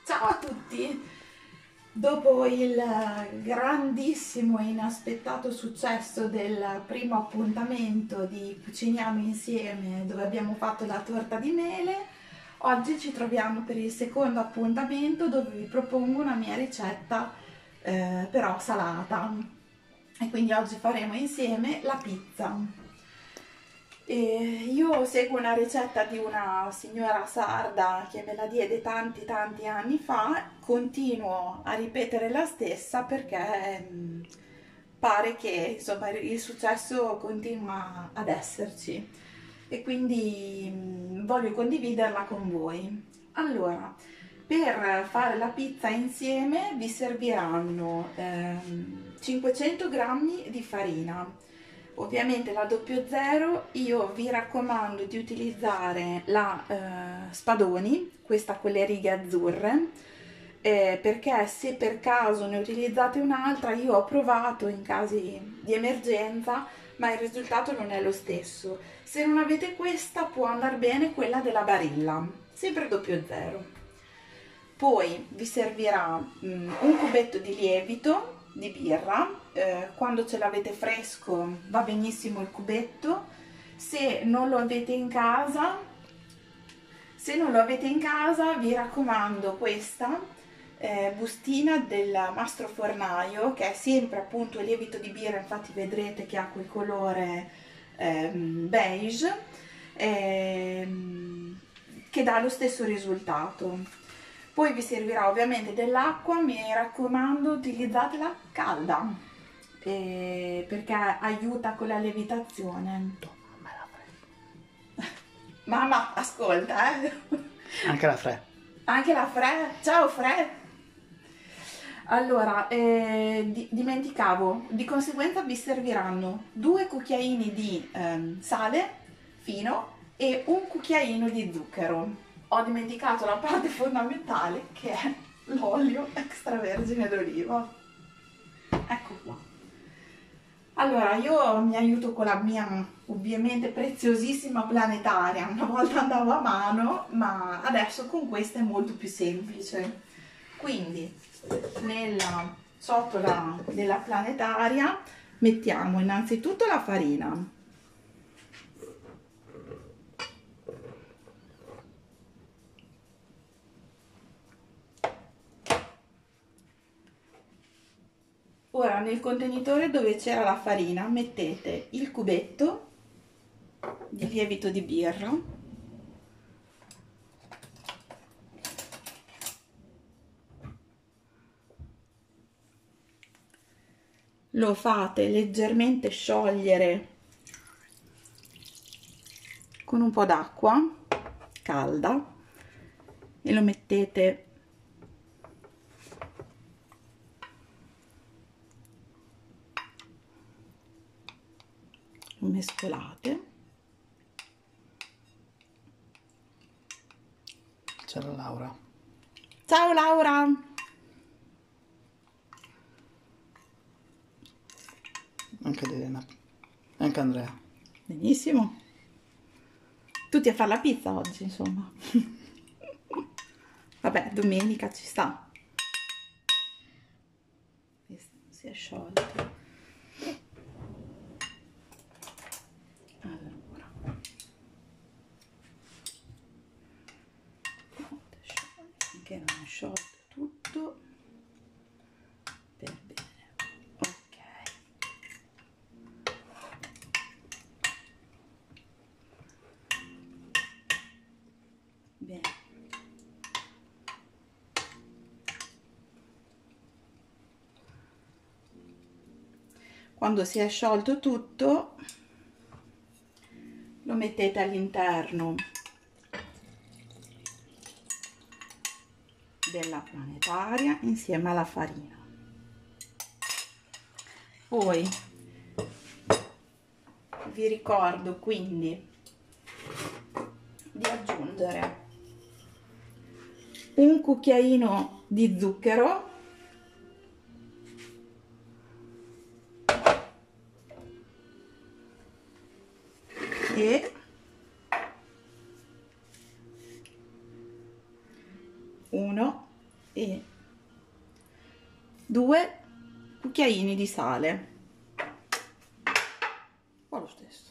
Ciao a tutti! Dopo il grandissimo e inaspettato successo del primo appuntamento di Cuciniamo Insieme, dove abbiamo fatto la torta di mele, oggi ci troviamo per il secondo appuntamento dove vi propongo una mia ricetta però salata. E quindi oggi faremo insieme la pizza. Io seguo una ricetta di una signora sarda che me la diede tanti anni fa, continuo a ripetere la stessa perché pare che insomma il successo continua ad esserci e quindi voglio condividerla con voi. Allora, per fare la pizza insieme vi serviranno 500 grammi di farina. Ovviamente la 00, io vi raccomando di utilizzare la Spadoni, questa con le righe azzurre, perché se per caso ne utilizzate un'altra, io ho provato in casi di emergenza, ma il risultato non è lo stesso. Se non avete questa può andare bene quella della Barilla, sempre 00. Poi vi servirà un cubetto di lievito di birra, quando ce l'avete fresco va benissimo il cubetto. Se non lo avete in casa vi raccomando questa bustina del Mastro Fornaio, che è sempre appunto il lievito di birra, infatti vedrete che ha quel colore beige, che dà lo stesso risultato. Poi vi servirà ovviamente dell'acqua, mi raccomando utilizzatela calda, perché aiuta con la lievitazione. Mamma, ascolta, Anche la Fre. Anche la Fre. Ciao Fre. Allora, dimenticavo, di conseguenza vi serviranno 2 cucchiaini di sale fino e un cucchiaino di zucchero. Ho dimenticato la parte fondamentale, che è l'olio extravergine d'oliva. Ecco qua. Allora, io mi aiuto con la mia ovviamente preziosissima planetaria. Una volta andavo a mano, ma adesso con questa è molto più semplice. Quindi nella ciotola della planetaria mettiamo innanzitutto la farina. Ora nel contenitore dove c'era la farina mettete il cubetto di lievito di birra, lo fate leggermente sciogliere con un po' d'acqua calda e lo mettete mescolate. C'era Laura. Ciao Laura! Anche Elena. Anche Andrea. Benissimo. Tutti a fare la pizza oggi, insomma. Vabbè, domenica ci sta. Questo si è sciolto. Allora. Finché non è sciolto tutto. Per bene. Ok. Bene. Quando si è sciolto tutto, lo mettete all'interno della planetaria insieme alla farina. Poi vi ricordo quindi di aggiungere un cucchiaino di zucchero e uno e 2 cucchiaini di sale, qua lo stesso.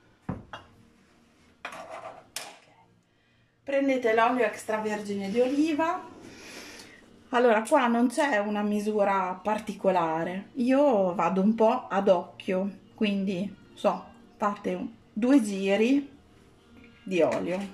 Prendete l'olio extravergine di oliva. Allora, qua non c'è una misura particolare, io vado un po' ad occhio, quindi fate 2 giri di olio,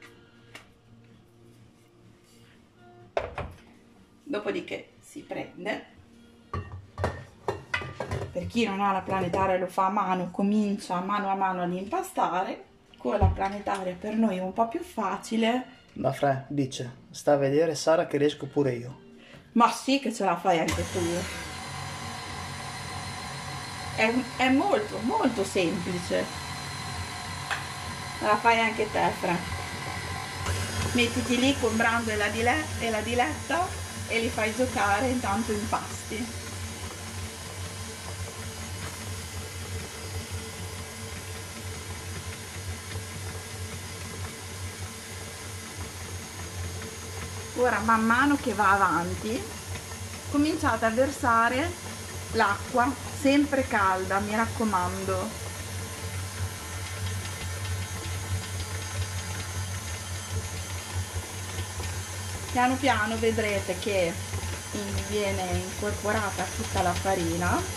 dopodiché si prende, per chi non ha la planetaria lo fa a mano, comincia a mano ad impastare. Con la planetaria per noi è un po' più facile. La Fre dice, sta a vedere Sara che riesco pure io. Ma sì che ce la fai anche tu. È molto molto semplice. La fai anche te, Fra. Mettiti lì con Brando e la Diletta e li fai giocare, intanto impasti. Ora, man mano che va avanti, cominciate a versare l'acqua, sempre calda, mi raccomando. Piano piano vedrete che viene incorporata tutta la farina.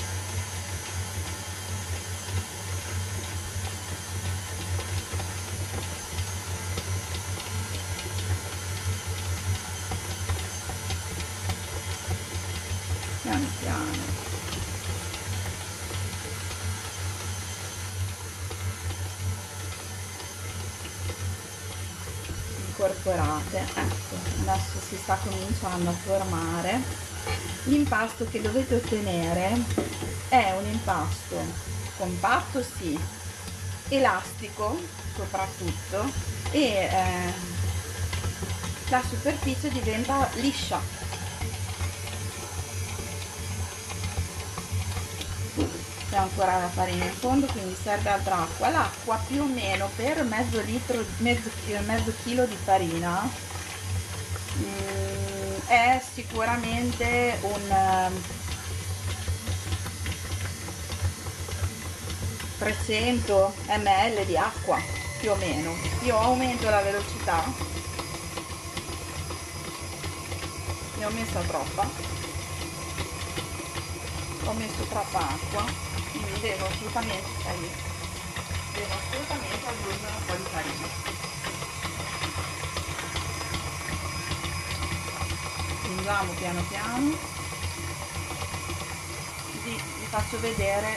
Piano piano. Incorporate, ecco, adesso si sta cominciando a formare. L'impasto che dovete ottenere è un impasto compatto, sì, elastico soprattutto, e la superficie diventa liscia. C'è ancora la farina in fondo, quindi serve altra acqua. L'acqua più o meno per mezzo chilo di farina è sicuramente un 300 ml di acqua, più o meno. Io aumento la velocità, ne ho messa troppa, ho messo troppa acqua, quindi devo assolutamente aggiungere un po' di farina. Aggiungiamo piano piano, così vi faccio vedere.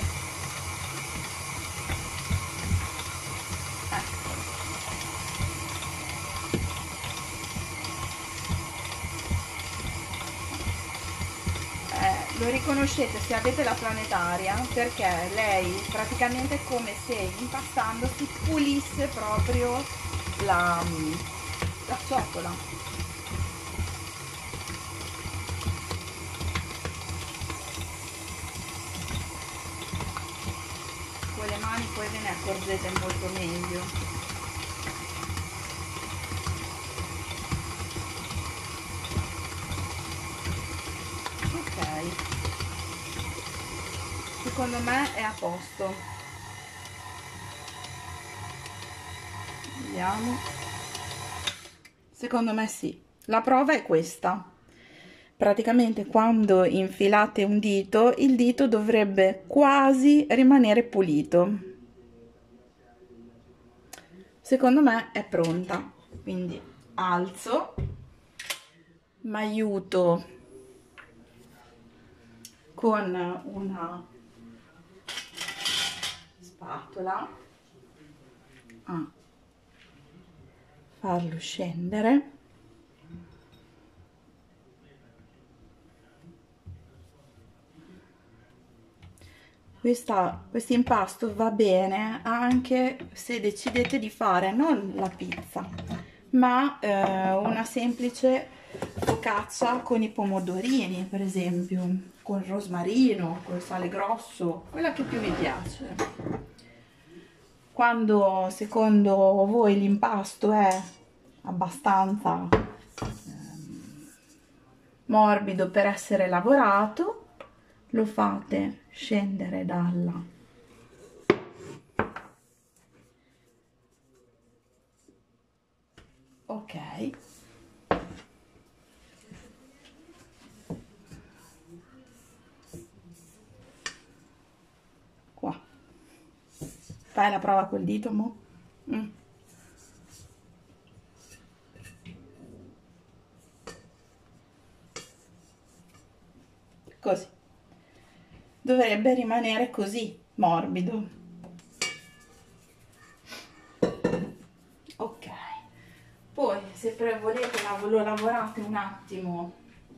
Lo riconoscete se avete la planetaria, perché lei praticamente è come se impastando si pulisse proprio la ciotola. Con le mani poi ve ne accorgete molto meglio. Secondo me è a posto. Vediamo. Secondo me sì. La prova è questa. Praticamente quando infilate un dito, il dito dovrebbe quasi rimanere pulito. Secondo me è pronta. Quindi alzo, mi aiuto con una spatola a farlo scendere. Questo impasto va bene anche se decidete di fare non la pizza, ma una semplice focaccia con i pomodorini, per esempio, con il rosmarino, col sale grosso, quella che più vi piace. Quando secondo voi l'impasto è abbastanza morbido per essere lavorato, lo fate scendere dalla ok, qua fai la prova col dito, mo? Così dovrebbe rimanere così morbido. Ok, poi se volete lo lavorate un attimo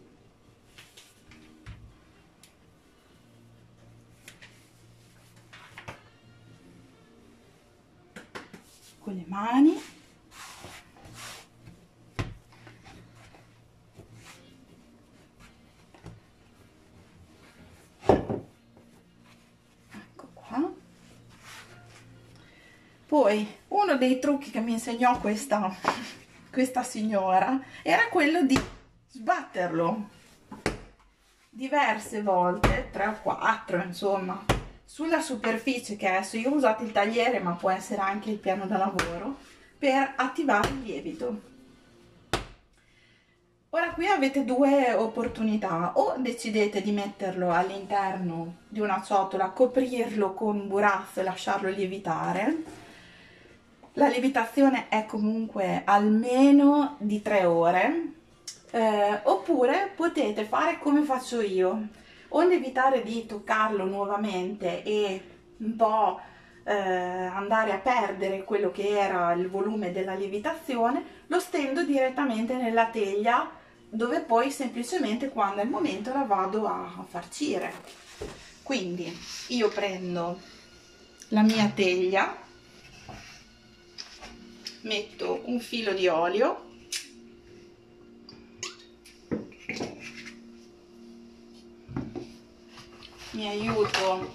con le mani. Ecco qua. Poi uno dei trucchi che mi insegnò questa signora era quello di sbatterlo diverse volte, 3 o 4 insomma, sulla superficie, che adesso io ho usato il tagliere ma può essere anche il piano da lavoro, per attivare il lievito. Ora qui avete due opportunità: o decidete di metterlo all'interno di una ciotola, coprirlo con un burazzo e lasciarlo lievitare. La lievitazione è comunque almeno di 3 ore, oppure potete fare come faccio io, onde evitare di toccarlo nuovamente e un po' andare a perdere quello che era il volume della lievitazione, lo stendo direttamente nella teglia, dove poi semplicemente quando è il momento la vado a farcire. Quindi io prendo la mia teglia, metto un filo di olio, mi aiuto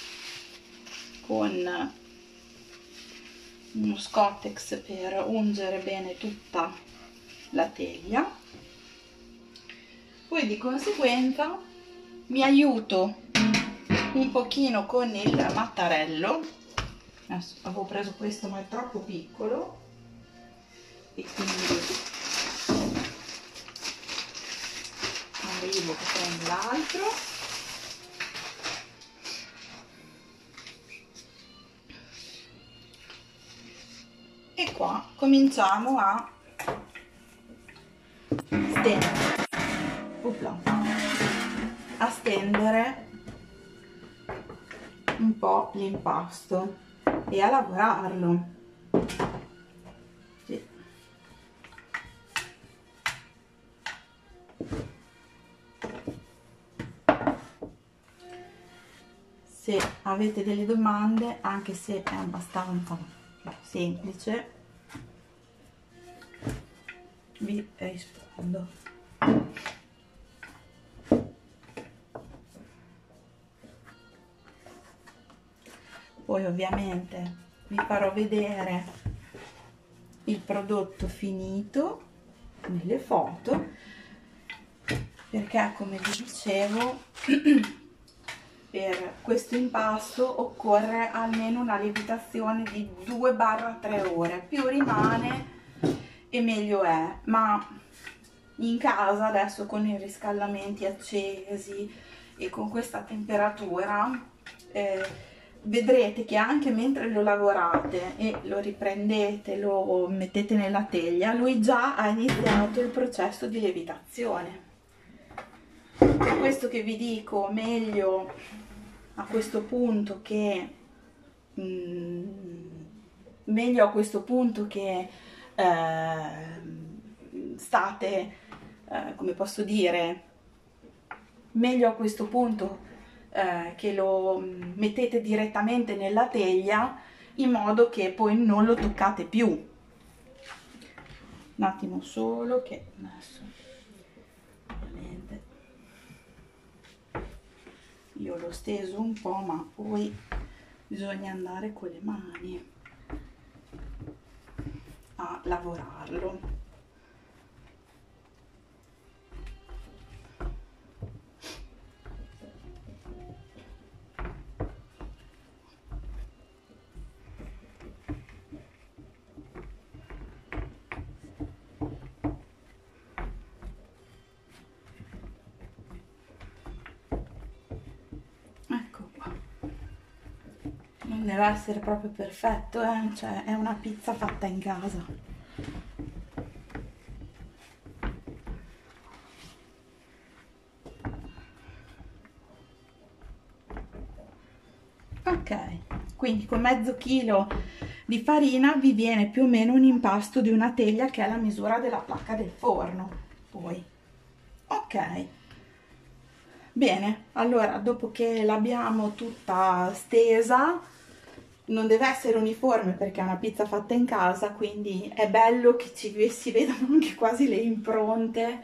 con uno Scottex per ungere bene tutta la teglia, poi di conseguenza mi aiuto un pochino con il mattarello. Adesso avevo preso questo ma è troppo piccolo e quindi arrivo che prendo l'altro. E qua cominciamo a stendere, a stendere un po' l'impasto e a lavorarlo. Sì. Se avete delle domande, anche se è abbastanza semplice, vi rispondo. Poi ovviamente vi farò vedere il prodotto finito nelle foto, perché come vi dicevo per questo impasto occorre almeno una lievitazione di 2-3 ore, più rimane e meglio è. Ma in casa adesso con i riscaldamenti accesi e con questa temperatura vedrete che anche mentre lo lavorate e lo riprendete, lo mettete nella teglia, lui già ha iniziato il processo di lievitazione. Per questo che vi dico, meglio a questo punto che state, come posso dire, meglio a questo punto che lo mettete direttamente nella teglia, in modo che poi non lo toccate più. Un attimo solo che adesso ovviamente io l'ho steso un po', ma poi bisogna andare con le mani a lavorarlo. deve essere proprio perfetto, cioè è una pizza fatta in casa. Ok, quindi con mezzo chilo di farina vi viene più o meno un impasto di una teglia, che è la misura della placca del forno. Poi, ok, bene, allora dopo che l'abbiamo tutta stesa, non deve essere uniforme perché è una pizza fatta in casa, quindi è bello che si vedano anche quasi le impronte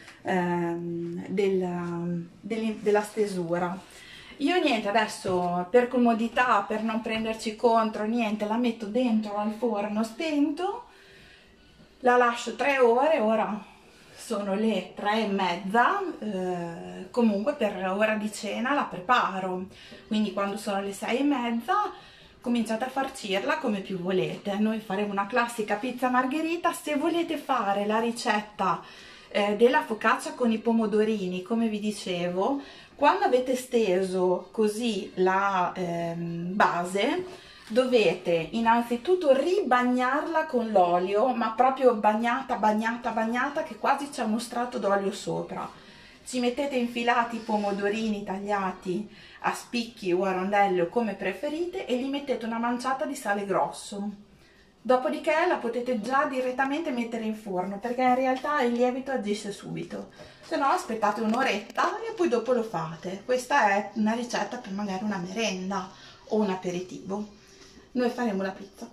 della stesura. Io niente, adesso per comodità, per non prenderci contro, niente, la metto dentro al forno spento, la lascio 3 ore, ora sono le 3:30, comunque per ora di cena la preparo, quindi quando sono le 6:30 cominciate a farcirla come più volete. Noi faremo una classica pizza margherita. Se volete fare la ricetta della focaccia con i pomodorini, come vi dicevo, quando avete steso così la base, dovete innanzitutto ribagnarla con l'olio, ma proprio bagnata, bagnata, bagnata, che quasi c'è uno strato d'olio sopra. Ci mettete infilati i pomodorini tagliati a spicchi o a rondelle, come preferite, e gli mettete una manciata di sale grosso. Dopodiché la potete già direttamente mettere in forno, perché in realtà il lievito agisce subito. Se no aspettate un'oretta e poi dopo lo fate. Questa è una ricetta per magari una merenda o un aperitivo. Noi faremo la pizza.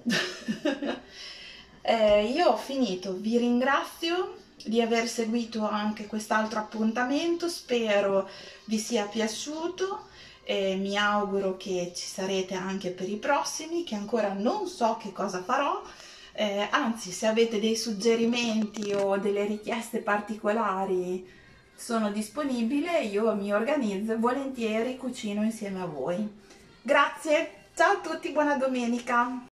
Io ho finito, vi ringrazio di aver seguito anche quest'altro appuntamento, spero vi sia piaciuto e mi auguro che ci sarete anche per i prossimi, che ancora non so che cosa farò. Anzi, se avete dei suggerimenti o delle richieste particolari, sono disponibile, io mi organizzo e volentieri cucino insieme a voi. Grazie, ciao a tutti, buona domenica!